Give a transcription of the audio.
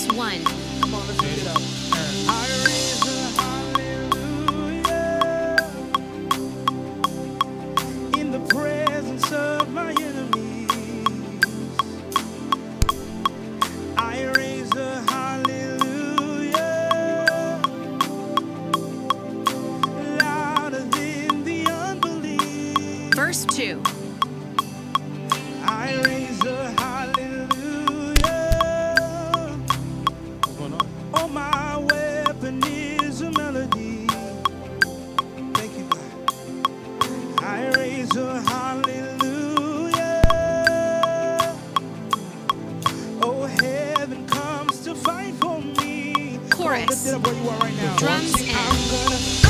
verse 1. Come on, let's sing it up. I raise a hallelujah in the presence of my enemies. I raise a hallelujah louder than the unbelief. Verse 2. I raise a hallelujah. Oh, my weapon is a melody. Thank you, God. I raise a hallelujah. Oh, heaven comes to fight for me. Chorus. Lift it up where you are right now. Drums I'm gonna